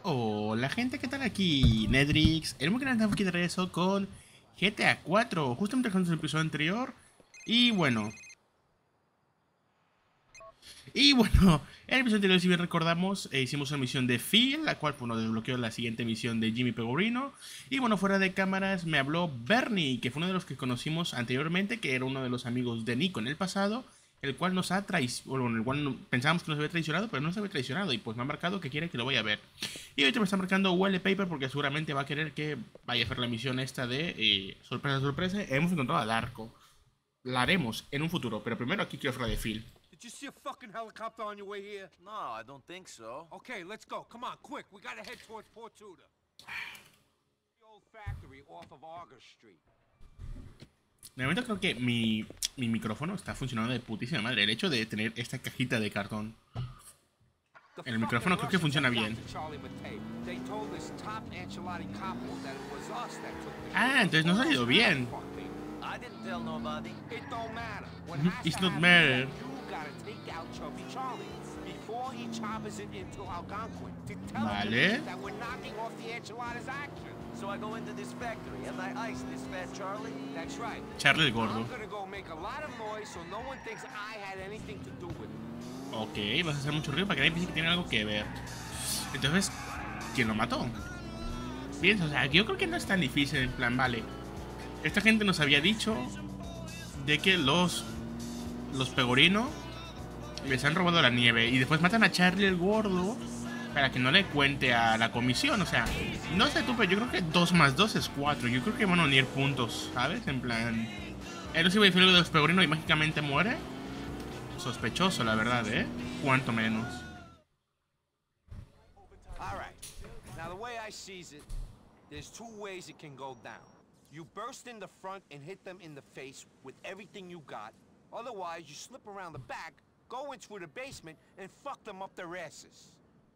Hola gente, ¿qué tal aquí? Nedrix, el muy grande, estamos aquí de regreso con GTA 4, justamente dejamos el episodio anterior. Y bueno, en el episodio anterior, si bien recordamos, hicimos una misión de Phil, la cual pues, nos desbloqueó la siguiente misión de Jimmy Pegorino. Y bueno, fuera de cámaras me habló Bernie, que fue uno de los que conocimos anteriormente, que era uno de los amigos de Nico en el pasado, el cual nos ha traicionado, bueno, el cual pensábamos que nos había traicionado, pero no nos había traicionado, y pues me ha marcado que quiere que lo vaya a ver. Y ahorita me está marcando Wallpaper porque seguramente va a querer que vaya a hacer la misión esta de sorpresa, sorpresa. Hemos encontrado al arco. La haremos en un futuro, pero primero aquí quiero hacer la de Phil. Did you see a fucking helicopter on your way here? No, I don't think so. Okay, let's go. Come on, quick. We gotta head towards Portuda. The old factory off of August Street. De momento creo que mi micrófono está funcionando de putísima madre. El hecho de tener esta cajita de cartón. El micrófono creo que funciona bien. Ah, entonces nos ha ido bien. I didn't tell nobody. It don't matter. What Mhm, has it's to not happen matter. is You gotta take out Chubby Charlie before he choppers it into Algonquin to tell Vale. him that we're knocking off the enchiladas action. So I go into this factory and I ice this fat Charlie. That's right. Charlie el gordo. I'm gonna go make a lot of noise so no one thinks I had anything to do with it. Ok, vas a hacer mucho ruido para que nadie piense que tiene algo que ver. Entonces, ¿quién lo mató? Piensa, o sea, yo creo que no es tan difícil. En plan, vale. Esta gente nos había dicho de que los Pegorino les han robado la nieve y después matan a Charlie el gordo para que no le cuente a la comisión. O sea, no sé tú, pero yo creo que 2 más 2 es 4. Yo creo que van a unir puntos, ¿sabes? En plan, él se iba a decir algo de los Pegorino y mágicamente muere. Sospechoso, la verdad, ¿eh? Cuanto menos. All right. Now the way I sees it, there's two ways it can go down. You burst in the front and hit them in the face with everything you got. Otherwise, you slip around the back, go in through the basement, and fuck them up their asses.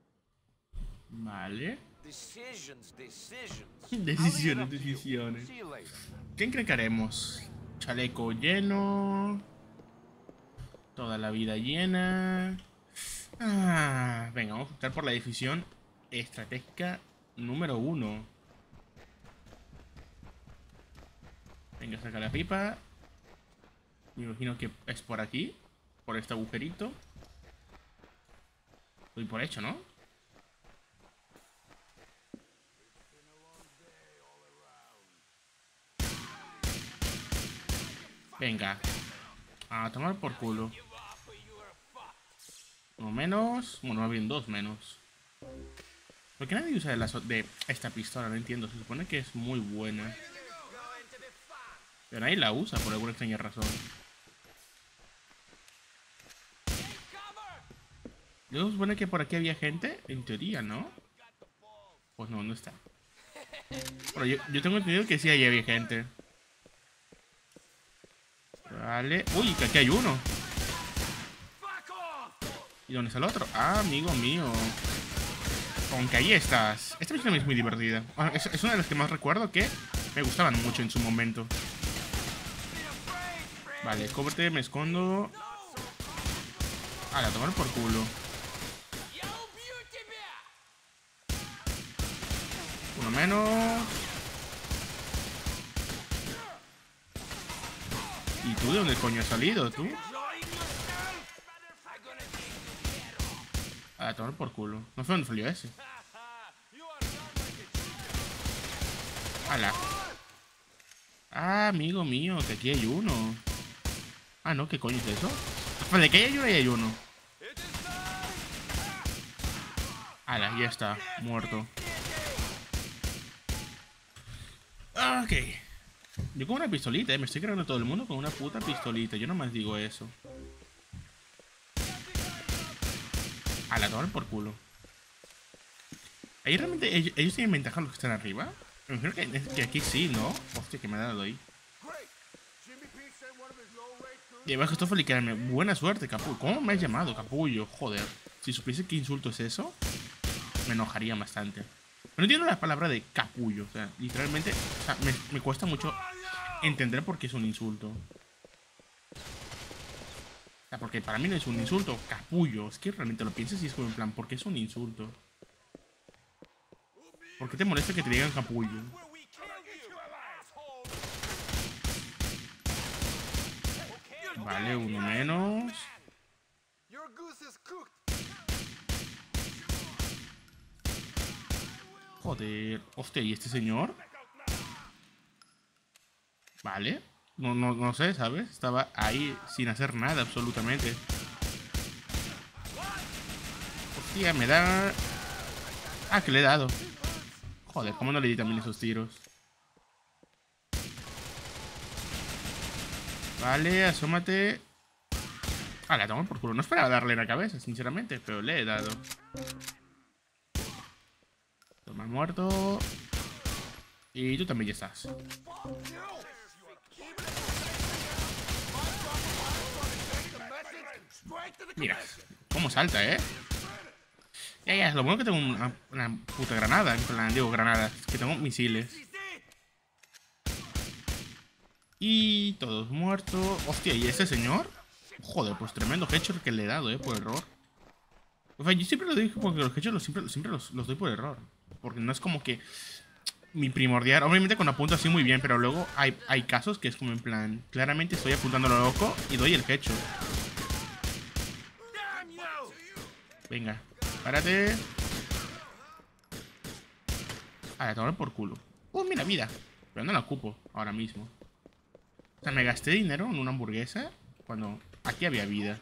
Vale. Decisions, decisions. Decisiones, decisiones. See you later. ¿Quién cree que haremos? Chaleco lleno. Toda la vida llena. Venga, vamos a optar por la decisión estratégica número 1. Venga, saca la pipa. Me imagino que es por aquí. Por este agujerito. Doy por hecho, ¿no? Venga. A tomar por culo. Uno menos. Bueno, más bien 2 menos. ¿Por qué nadie usa de esta pistola? No entiendo. Se supone que es muy buena. Pero nadie la usa por alguna extraña razón. ¿No se supone que por aquí había gente? En teoría, ¿no? Pues no, no está. Bueno, yo tengo entendido que sí ahí había gente. Vale. Uy, que aquí hay uno. ¿Y dónde está el otro? Ah, amigo mío. Con que ahí estás. Esta misión es muy divertida. Es una de las que más recuerdo que me gustaban mucho en su momento. Vale, cóbrete, me escondo. A tomar por culo. Uno menos. ¿Y tú de dónde coño has salido, tú? A tomar por culo. No sé dónde salió ese. Ala. Ah, amigo mío, que aquí hay uno. Ah, no, ¿qué coño es eso? ¿De qué hay uno? Ahí hay uno. Ala, ya está, muerto. Ok. Yo con una pistolita, me estoy cargando a todo el mundo con una puta pistolita. Yo nomás digo eso. Ala, tomar por culo. Ahí realmente ellos tienen ventaja los que están arriba. Me imagino que aquí sí, ¿no? Hostia, que me ha dado ahí. Y abajo esto fue buena suerte, capullo. ¿Cómo me has llamado, capullo? Joder. Si supiese qué insulto es eso, me enojaría bastante. Pero no entiendo la palabra de capullo. O sea, literalmente, o sea, me cuesta mucho entender por qué es un insulto. O sea, porque para mí no es un insulto, capullo. Es que realmente lo piensas y es como en plan, ¿por qué es un insulto? ¿Por qué te molesta que te digan capullo? Vale, uno menos. Joder. Hostia, ¿y este señor? Vale. No sé, ¿sabes? Estaba ahí sin hacer nada, absolutamente. Hostia, me da... Ah, que le he dado. Joder, ¿cómo no le di también esos tiros? Vale, asómate. Ah, la tomo por culo. No esperaba darle en la cabeza, sinceramente, pero le he dado. Toma, muerto. Y tú también ya estás. Mira, cómo salta, ¿eh? Ya, lo bueno que tengo una puta granada. En plan, digo granadas, que tengo misiles. Y todos muertos. Hostia, ¿y ese señor? Joder, pues tremendo headshot que le he dado, por error. O sea, yo siempre lo digo porque los headshots siempre los doy por error. Porque no es como que mi primordial. Obviamente con apunto así muy bien, pero luego hay casos que es como en plan, claramente estoy apuntando a lo loco y doy el headshot. Venga, párate. A tomar por culo. Mira, vida. Pero no la ocupo ahora mismo. O sea, me gasté dinero en una hamburguesa cuando aquí había vida.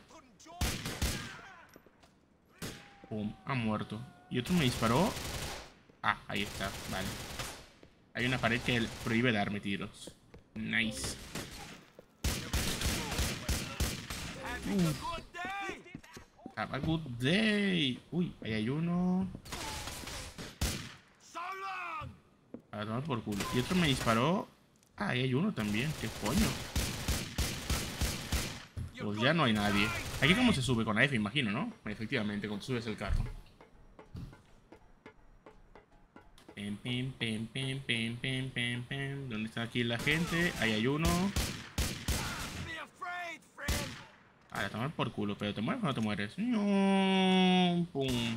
Pum, ha muerto. Y otro me disparó. Ah, ahí está, vale. Hay una pared que prohíbe darme tiros. Nice. Have a good day. Uy, ahí hay uno. A tomar por culo. Y otro me disparó. Ah, ahí hay uno también. ¿Qué coño? Pues ya no hay nadie. Aquí cómo se sube con F, imagino, ¿no? Efectivamente, cuando subes el carro. ¿Dónde está aquí la gente? Ahí hay uno. Ahora, tomar por culo. ¿Pero te mueres o no te mueres? No. Pum.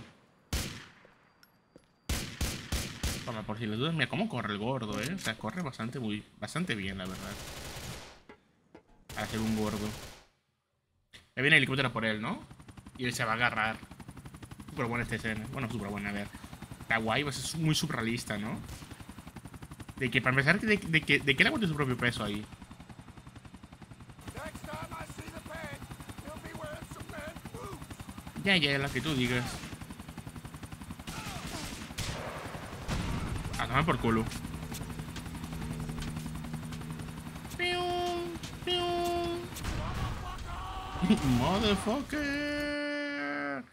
Toma, por si les dudas, mira cómo corre el gordo, O sea, corre bastante bien, la verdad. Para ser un gordo. Ahí viene el helicóptero por él, ¿no? Y él se va a agarrar. Súper buena esta escena. Bueno, súper buena, a ver. Está guay, pues es muy surrealista, ¿no? De que para empezar, de que él aguante su propio peso ahí. Ya, la que tú digas. A tomar por culo. Motherfucker.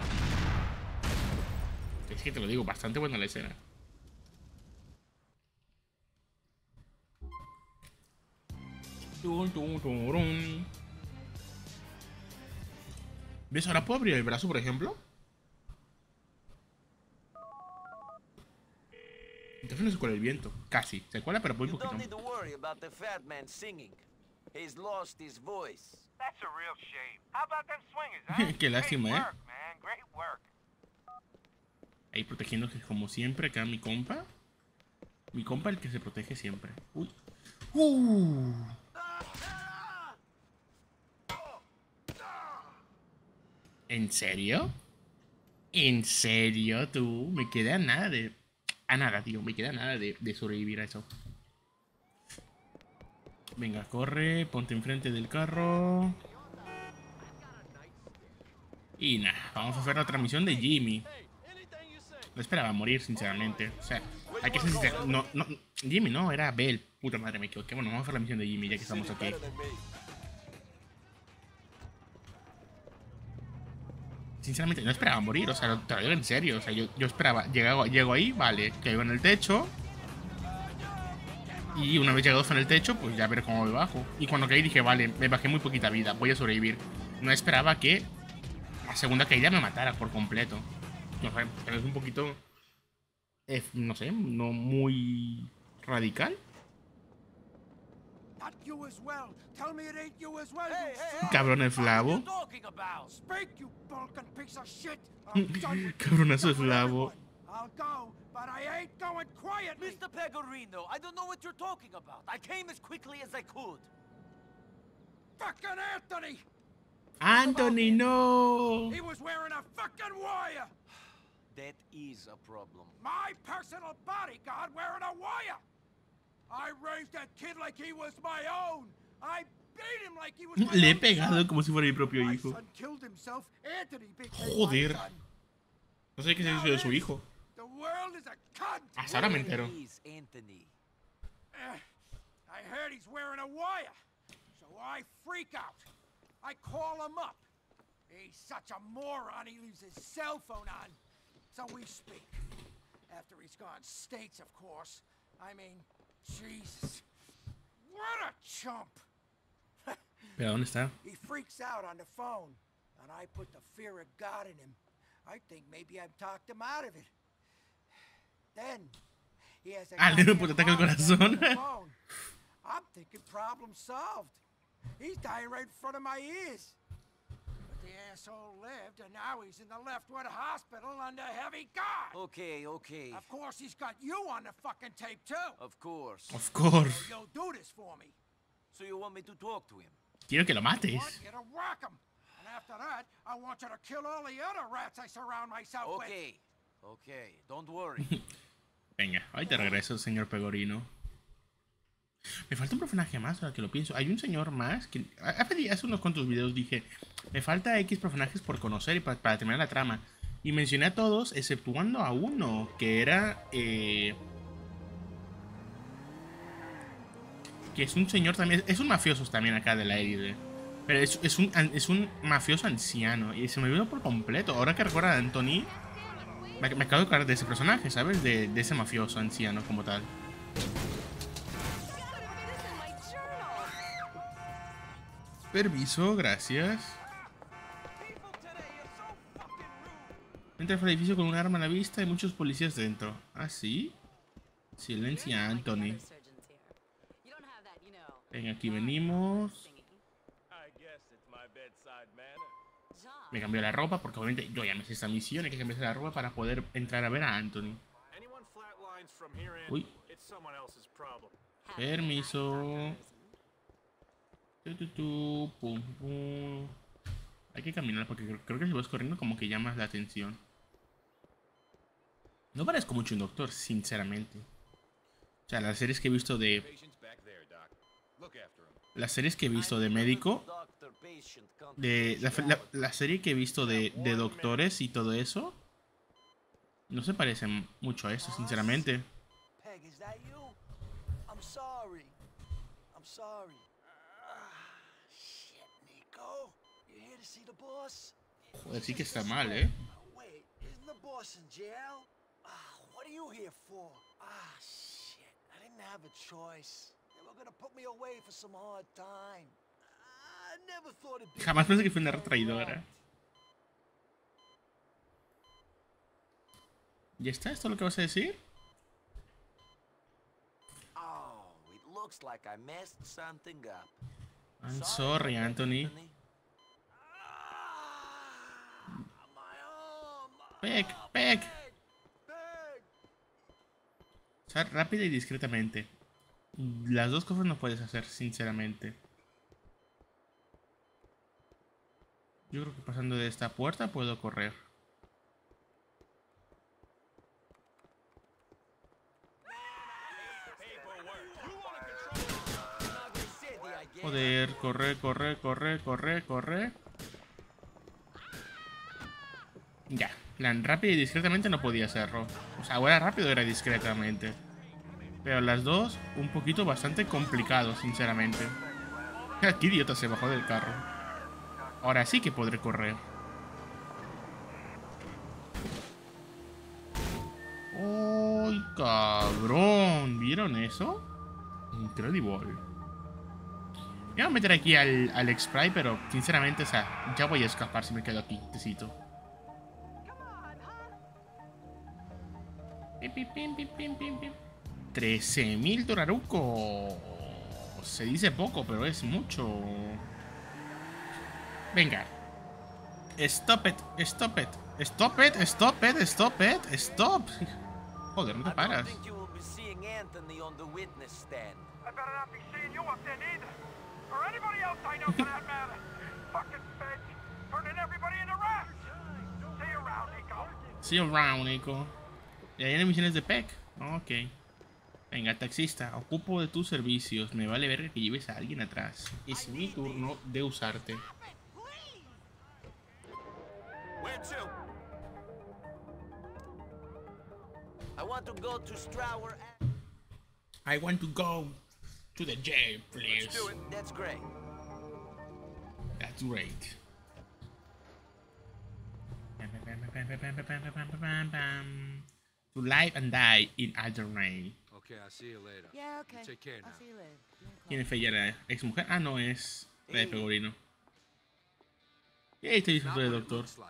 Es que te lo digo, bastante buena la escena. ¿Ves? Ahora puedo abrir el brazo, por ejemplo. Entonces no se cuela el viento. Casi. Se cuela, pero muy poquito. Qué lástima, Ahí protegiéndose como siempre acá mi compa. Mi compa el que se protege siempre. Uy. ¿En serio? ¿En serio, tú? Me queda nada de... A nada, tío. Me queda nada de sobrevivir a eso. Venga, corre. Ponte enfrente del carro. Y nada, vamos a hacer la transmisión de Jimmy. No esperaba morir, sinceramente. O sea, hay que ser sincero. No, Jimmy no, era Bell. Puta madre, me equivoqué. Bueno, vamos a hacer la misión de Jimmy ya que estamos aquí. Sinceramente, no esperaba morir. O sea, te lo digo en serio. O sea, yo esperaba. Llego ahí, vale. Caigo en el techo. Y una vez llegado en el techo, pues ya ver cómo me bajo. Y cuando caí dije, vale, me bajé muy poquita vida. Voy a sobrevivir. No esperaba que la segunda caída me matara por completo. No sé, pero es un poquito... no sé, no muy radical. Cabrón eslavo. Cabronazo eslavo. But I ain't going quietly. Mr. Pegorino, I don't know what you're talking about. I came as quickly as I could. Fucking Anthony! Anthony, no. He was wearing a fucking wire! That is a problem. My personal bodyguard wearing a wire! I raised that kid like he was my own! I beat him like he was my Le he own pegado son. como si fuera mi propio My hijo. son killed himself. Anthony became Joder. my son. No sé qué se hizo de su hijo. The world is a cunt! Hasta ahora me entero. Please, Anthony. I heard he's wearing a wire. So I freak out. I call him up. He's such a moron, he leaves his cell phone on. So we speak. After he's gone states, of course. I mean, Jesus. What a chump! ¿Pero dónde está? He freaks out on the phone. And I put the fear of God in him. I think maybe I've talked him out of it. Then, he has a Le dio un goddamn ataque al heart attack on corazón. the phone. I'm thinking problem solved. He's dying right in front of my ears. But the asshole lived, and now he's in the Leftwood Hospital under heavy guard. Okay, okay. Of course, he's got you on the fucking tape, too. Of course. Of course. So you'll do this for me. So you want me to talk to him? Quiero que lo I mates. want you to whack him. And after that, I want you to kill all the other rats I surround myself with. Okay. Okay, don't worry. Venga, ahí te regreso, señor Pegorino. Me falta un personaje más, ahora que lo pienso. Hay un señor más que... Hace unos cuantos videos dije, me falta X personajes por conocer y para terminar la trama. Y mencioné a todos, exceptuando a uno, que era... que es un señor también... Es un mafioso también acá de la élite. Pero es un mafioso anciano. Y se me olvidó por completo. Ahora que recuerda a Anthony... Me acabo de acordar de ese personaje, ¿sabes? De ese mafioso anciano como tal. Permiso, gracias. Entra al edificio con un arma a la vista y muchos policías dentro. ¿Ah, sí? Silencia, Anthony. Venga, aquí venimos. Me cambió la ropa porque obviamente yo ya me sé esta misión. Hay que cambiarse la ropa para poder entrar a ver a Anthony. Uy. Permiso. Pum, pum. Hay que caminar porque creo que si vas corriendo como que llamas la atención. No parezco mucho un doctor, sinceramente. O sea, las series que he visto de... Las series que he visto de médico... La serie que he visto de doctores y todo eso... No se parecen mucho a eso, sinceramente. Peg, is that you? I'm sorry. I'm sorry. Shit, Nico. You here to see the boss? Joder, sí que está mal, ¿eh? Wait, isn't the boss in jail? What are you here for? Shit. I didn't have a choice. They were gonna put me away for some hard time. I never thought it'd be... Jamás pensé que fue una traidora. ¿Ya está? ¿Esto es lo que vas a decir? Oh, it looks like I messed something up. I'm sorry, Anthony. Peg, Peg. O sea, rápida y discretamente. Las dos cosas no puedes hacer, sinceramente. Yo creo que pasando de esta puerta puedo correr. Joder, corre, corre, corre, corre, corre. Ya, plan rápido y discretamente no podía hacerlo. O sea, o era rápido o era discretamente. Pero las dos, un poquito bastante complicado, sinceramente. Qué idiota se bajó del carro. Ahora sí que podré correr. ¡Ay, cabrón! ¿Vieron eso? Incredible. Me voy a meter aquí al X-Spray, pero sinceramente, o sea, ya voy a escapar si me quedo aquí, tecito. 13.000 dorarucos. Se dice poco, pero es mucho. Venga. Stop it, stop it. Stop it, stop it, stop it, stop. Joder, no te I don't paras. think you will be seeing Anthony on the witness stand. I better not be seeing you up there neither. Or anybody else I know for that matter. Fucking feds. Turning everybody into rats. See you around, Nico. See you around, Nico. ¿Y hay misiones de PEC? Ok. Venga, taxista, ocupo de tus servicios. Me vale ver que lleves a alguien atrás. Es mi turno de usarte. Where to? I want to go to Strower. I want to go to the jail, please. Let's do it. That's great. That's great. To live and die in Alderney. Okay, I'll see you later. Yeah, okay. You take care now. I'll see you later. ¿Quién es ella? ¿La ex mujer? Ah, no, es la de Pegorino. Y ahí está el Not disfrute del what it doctor. looks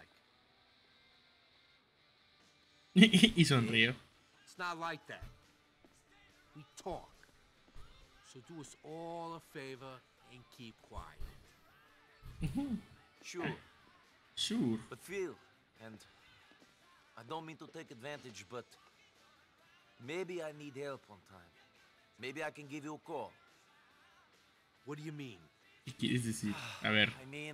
like. Y sonrío. It's not like that. We talk. So do us all a favor and keep quiet. Sure. Sure. But Phil, and I don't mean to take advantage, but maybe I need help one time. Maybe I can give you a call. What do you mean? ¿Qué quieres decir? A ver. I mean,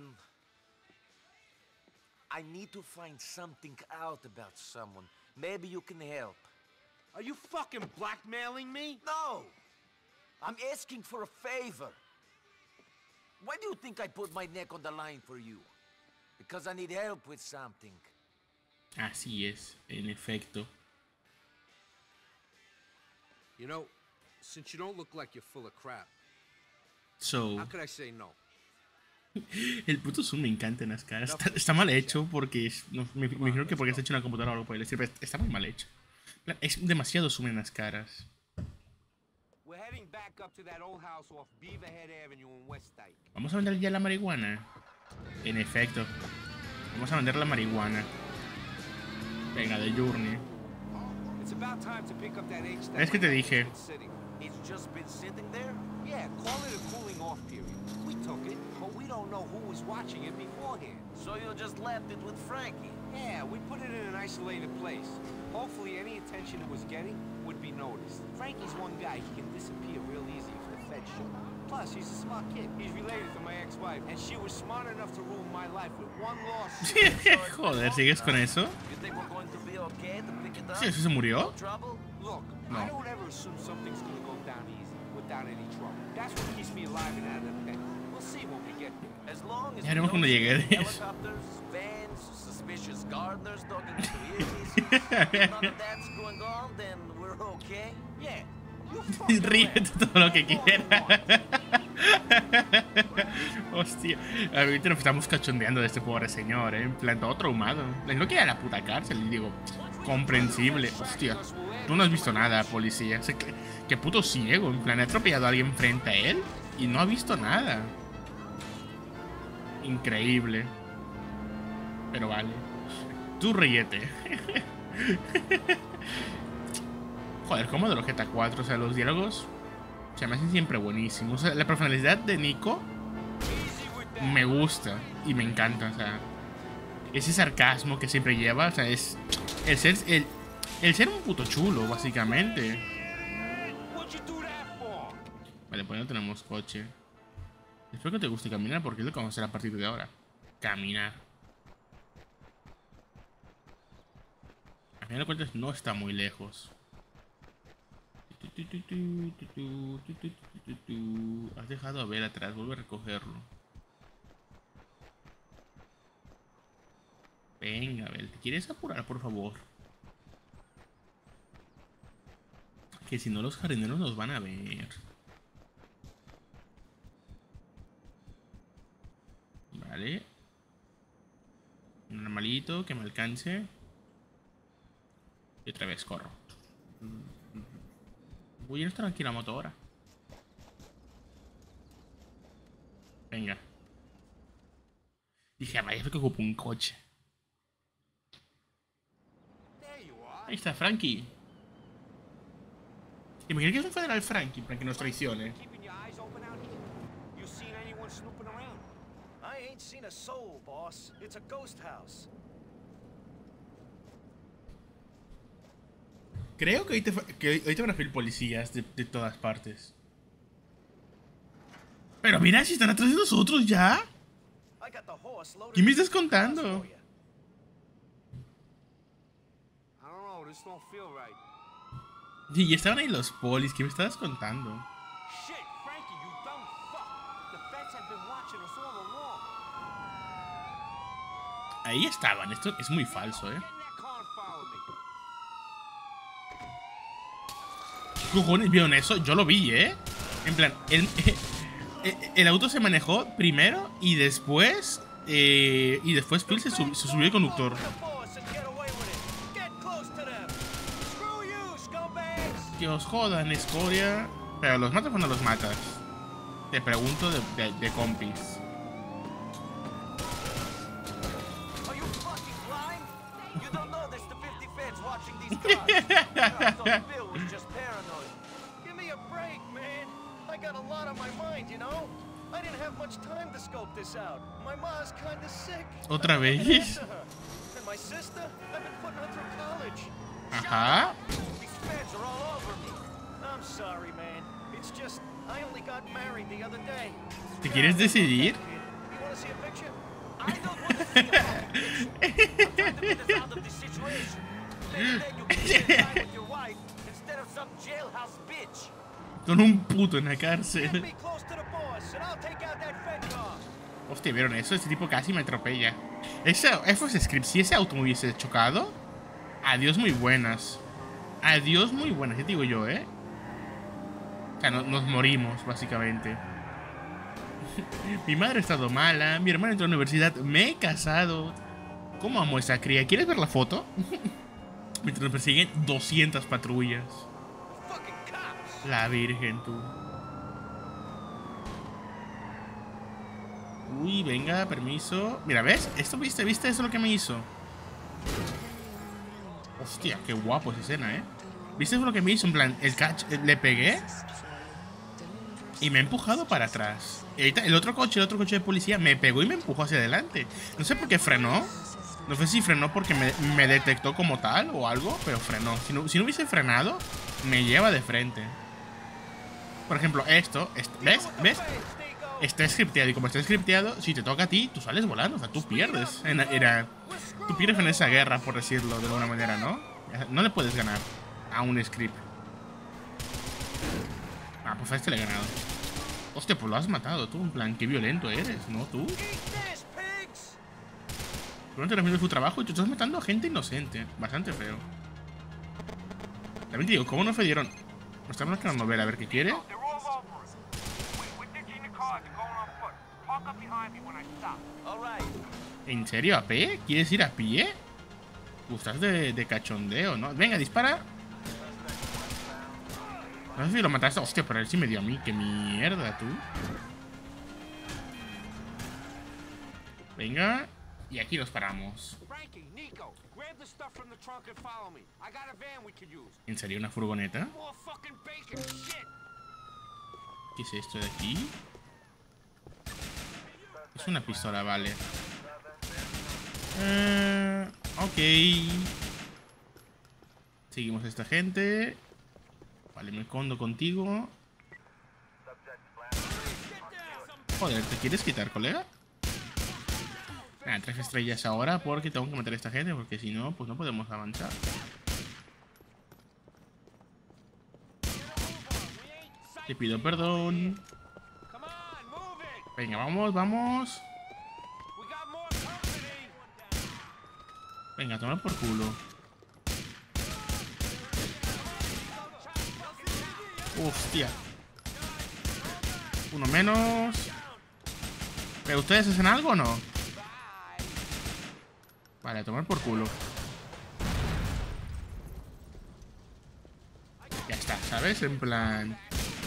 I need to find something out about someone. Maybe you can help. Are you fucking blackmailing me? No! I'm asking for a favor. Why do you think I put my neck on the line for you? Because I need help with something. Así es, en efecto. You know, since you don't look like you're full of crap, So, how could I say no? el puto zoom me encanta en las caras. Está mal hecho porque me imagino que porque está hecho en una computadora o algo por el estilo, pero está muy mal hecho. Es demasiado zoom en las caras. We're heading back up to that old house off Beaverhead Avenue in West Dyke. ¿Vamos a vender ya la marihuana? En efecto. Vamos a vender la marihuana. Venga, de Journey. It's about time to pick up that H Es que te dije. It's just been sitting there? Yeah, call it a cooling off period. We took it, but we don't know who was watching it beforehand. So you just left it with Frankie? Yeah, we put it in an isolated place. Hopefully any attention it was getting would be noticed. Frankie's one guy, he can disappear real easy if the feds show. Plus, he's a smart kid. He's related to my ex-wife, and she was smart enough to ruin my life with one lawsuit. Joder, ¿sigues con eso? You think we're going to be okay to pick it up? Sí, ¿eso se murió? No trouble? Look, No. I don't ever assume something's gonna go down easy without any trouble. That's what keeps me alive and out of the pen. We'll see when we get there. As long as Ya we veremos don't cuando see llegue any de eso. helicopters, vans, suspicious gardeners talking to hippies, if none of that's going on, then we're okay. Yeah. You fucking Ríete todo lo que quieras. Hostia, ahorita nos estamos cachondeando de este pobre señor, en plan todo traumado. Es lo que a la puta cárcel, y digo, comprensible. Hostia, tú no has visto nada, policía. O sea, que puto ciego, en plan, ha atropellado a alguien frente a él y no ha visto nada. Increíble. Pero vale. Tú ríete. Joder, como de los GTA 4, o sea, los diálogos se me hacen siempre buenísimos. O sea, la personalidad de Nico me gusta y me encanta, o sea, ese sarcasmo que siempre lleva, o sea, es el ser un puto chulo, básicamente. Vale, pues no tenemos coche. Espero que te guste caminar porque es lo que vamos a hacer a partir de ahora. Caminar. A final de cuentas no está muy lejos. Has dejado a ver atrás, vuelve a recogerlo. Venga, Abel, ¿te quieres apurar, por favor? Que si no los jardineros nos van a ver. Vale. Un normalito que me alcance. Y otra vez corro. Voy a estar aquí la moto ahora. Venga. Dije, vaya, que ocupo un coche. Ahí está, Frankie. Imagina que es un federal Frankie para que nos traicione. Keeping your eyes open out here. You seen anyone snooping around? I ain't seen a soul, boss. It's a ghost house. Creo que ahorita van a venir policías de todas partes. Pero mira, si están atrás de nosotros ya. I got the horse loaded ¿Qué me with estás contando? for you. I don't know, this don't feel right. Y ya estaban ahí los polis. ¿Qué me estabas contando? Shit, Frankie, you dumb fuck. The feds have been watching us all along. Ahí estaban. Esto es muy falso, Get in that car and follow me. ¿Qué cojones vieron eso? Yo lo vi, ¿eh? En plan, el auto se manejó primero y después Phil se subió el conductor. Go for the boss and get away with it. Get close to them. Screw you, scumbags. Que os jodan, escoria. Pero ¿los matas o no los matas? Te pregunto de compis. Are you fucking blind? You don't know there's the 50 feds watching these cars. I thought Bill was just paranoid. Give me a break, man. I got a lot on my mind, you know? I didn't have much time to scope this out. My ma's kinda sick. ¿Otra I'm vez? looking after her. And my sister, I've been putting her through college. Ajá. These feds are all over me. I'm sorry, man. It's just, I only got married the other day. ¿Te quieres decidir? You wanna see a picture? I don't want to see a picture. I'm trying to get us out of this situation. Maybe then you can spend time with your wife instead of some jailhouse bitch. Con un puto en la Get cárcel. me close to the boss and I'll take out that fed car. Hostia, ¿vieron eso? Este tipo casi me atropella. Eso es script. Si ese auto me hubiese chocado, adiós muy buenas. Adiós muy buenas, ¿qué digo yo, eh? O sea, nos morimos, básicamente. Mi madre ha estado mala, mi hermana entró a la universidad, me he casado. ¿Cómo amo a esa cría? ¿Quieres ver la foto? Mientras nos persiguen 200 patrullas. Fucking cops. La virgen, tú. Uy, venga, permiso. Mira, ¿ves? Esto, ¿viste? Eso es lo que me hizo. Hostia, qué guapo esa escena, ¿eh? ¿Viste lo que me hizo? En plan, le pegué y me ha empujado para atrás. Y ahorita el otro coche de policía me pegó y me empujó hacia adelante. No sé por qué frenó. No sé si frenó porque me detectó como tal o algo, pero frenó. Si no hubiese frenado, me lleva de frente. Por ejemplo, esto, ¿ves? Está scripteado y como está scripteado, si te toca a ti, tú sales volando. O sea, tú pierdes. Tú pierdes en esa guerra, por decirlo de alguna manera, ¿no? No le puedes ganar a un script. Ah, pues a este le he ganado. Hostia, pues lo has matado tú. En plan, qué violento eres, ¿no? Tú. Tú no terminas tu trabajo y tú estás matando a gente inocente. Bastante feo. También te digo, ¿cómo no dieron? Me están marcando a ver qué quiere. They're all over us. We're ditching the cars and going on foot. Park up behind me when I stop. All right. ¿En serio? ¿A pie? ¿Quieres ir a pie? Gustas de cachondeo, ¿no? Venga, dispara. No sé si lo mataste. Hostia, pero él sí me dio a mí. ¡Qué mierda, tú! Venga. Y aquí nos paramos. Frankie, Nico, grab the stuff from the trunk and follow me. I got a van we could use. ¿En serio una furgoneta? More fucking bacon, shit. ¿Qué es esto de aquí? Es una pistola, vale. Ok. Seguimos a esta gente. Vale, me escondo contigo. Joder, ¿te quieres quitar, colega? Nada, 3 estrellas ahora porque tengo que matar a esta gente, porque si no, pues no podemos avanzar. Te pido perdón. Come on, move it. Venga, vamos. We got more company. Venga, toma por culo. Hostia. Uno menos. ¿Pero ustedes hacen algo o no? Vale, a tomar por culo. Ya está, ¿sabes? En plan...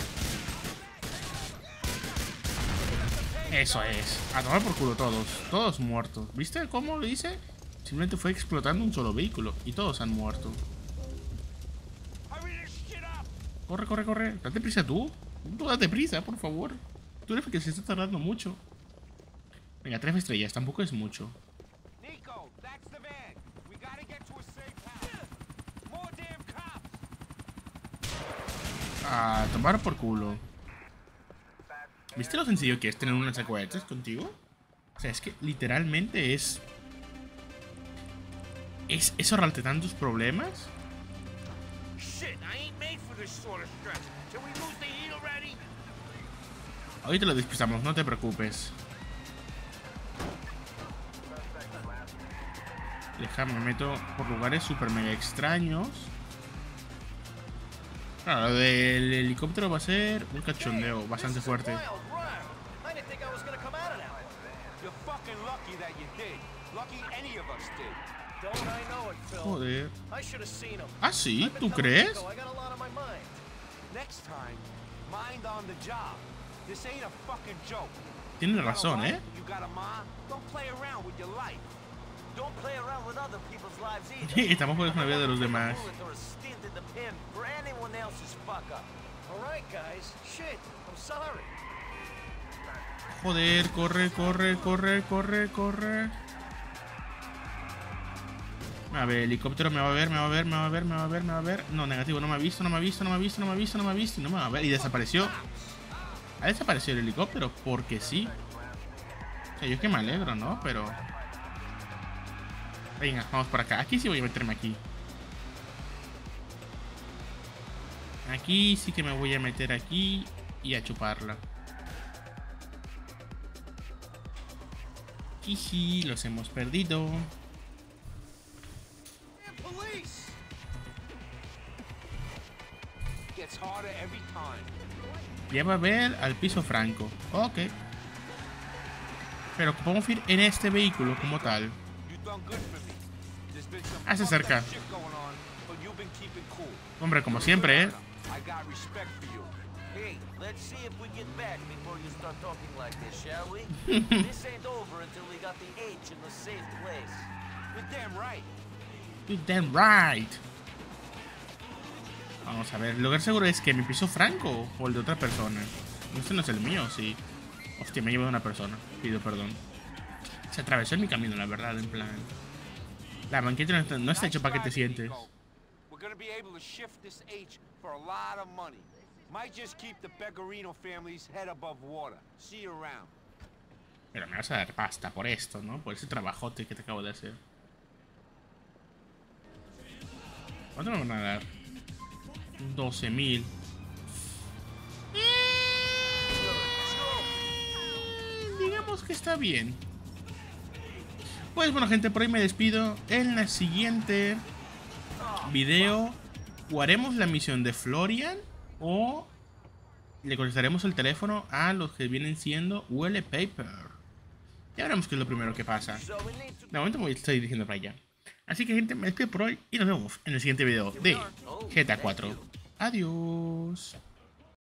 Eso es. A tomar por culo todos. Todos muertos. ¿Viste cómo lo hice? Simplemente fue explotando un solo vehículo. Y todos han muerto. Hurry this shit up. Corre. Date prisa tú. Tú date prisa, por favor. Tú eres el que se está tardando mucho. Venga, 3 estrellas. Tampoco es mucho. Nico, that's the van. We gotta get to a safe house. More damn cops. A tomar por culo. ¿Viste lo sencillo que es tener unas cohetes contigo? O sea, es que literalmente es ahorrarte tantos problemas. Shit, I ain't made for this sort of stretch. Can we lose the heat already? Hoy te lo despistamos, no te preocupes. Déjame, me meto por lugares super mega extraños. Claro, lo del helicóptero va a ser un cachondeo bastante fuerte. Wild ride. I didn't think I was gonna come out of that one. You're fucking lucky that you did. Lucky any of us did. Don't I know it, Phil? Joder. I should have seen him. Ah, sí, I've been ¿tú telling crees? Nico I got a lot on my mind. Next time, mind on the job. This ain't a fucking joke. Tienes razón, ¿eh? You got a mom? Don't play around with your life. Don't play around with other people's lives either. Estamos jugando con la vida de los demás. Or a stint in the pen for anyone else's fuck up. All right, guys. Shit, I'm sorry. Joder, corre, corre, corre, corre, corre. A ver, el helicóptero me va a ver, me va a ver, me va a ver, me va a ver, me va a ver. No, negativo, no me ha visto, no me ha visto, no me ha visto, no me ha visto, no me ha visto y no me va a ver. Y desapareció. Ha desaparecido el helicóptero, porque sí. O sea, yo que me alegro, ¿no? Pero... Venga, vamos por acá. Aquí sí voy a meterme aquí. Aquí sí que me voy a meter aquí y a chuparla. Jiji, los hemos perdido. Police! Gets harder every time. Ya va a ver al piso franco. Ok. Pero podemos ir en este vehículo como tal. You done good for me. There's been some Ah, se fucked up acerca. shit going on, but you've been keeping cool. Hombre, como siempre, ¿eh? I got respect for you. Hey, let's see if we get back before you start talking like this, shall we? This ain't over until we got the H in the safe place. You're damn right. You're damn right. Vamos a ver, el lugar seguro es que mi piso franco o el de otra persona. Este no es el mío, sí. Hostia, me llevo de una persona. Pido perdón. Se atravesó en mi camino, la verdad, en plan. La banqueta no está hecho para que te sientes. We're gonna be able to shift this H for a lot of money. Might just keep the Pecorino family's head above water. See you around. Pero me vas a dar pasta por esto, ¿no? Por ese trabajote que te acabo de hacer. ¿Cuánto me van a dar? 12.000. Digamos que está bien. Pues bueno, gente, por ahí me despido. En la siguiente video o haremos la misión de Florian o le contestaremos el teléfono a los que vienen siendo Welle Paper. Ya veremos qué es lo primero que pasa. De momento me estoy diciendo para allá. Así que, gente, me despido por hoy y nos vemos en el siguiente video de GTA 4. Adiós.